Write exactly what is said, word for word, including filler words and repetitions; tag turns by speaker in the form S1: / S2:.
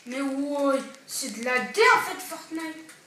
S1: Mais ouais, c'est de la D en fait Fortnite.